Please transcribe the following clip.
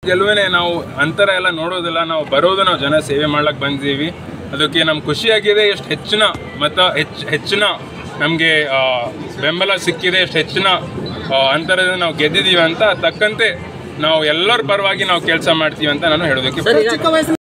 ಗೆಲುವೇನೆ. ನಾವು ಅಂತರ ಎಲ್ಲ ನೋಡೋದಿಲ್ಲ, ನಾವು ಬರೋದು ನಾವು ಜನ ಸೇವೆ ಮಾಡ್ಲಿಕ್ಕೆ ಬಂದಿದ್ದೀವಿ. ಅದಕ್ಕೆ ನಮ್ಗೆ ಖುಷಿಯಾಗಿದೆ. ಎಷ್ಟು ಹೆಚ್ಚಿನ ಹೆಚ್ಚಿನ ನಮಗೆ ಬೆಂಬಲ ಸಿಕ್ಕಿದೆ, ಎಷ್ಟು ಹೆಚ್ಚಿನ ಅಂತರದಿಂದ ನಾವು ಗೆದ್ದಿದ್ದೀವಿ ಅಂತ ತಕ್ಕಂತೆ ನಾವು ಎಲ್ಲರ ಪರವಾಗಿ ನಾವು ಕೆಲಸ ಮಾಡ್ತೀವಿ ಅಂತ ನಾನು ಹೇಳೋದಕ್ಕೆ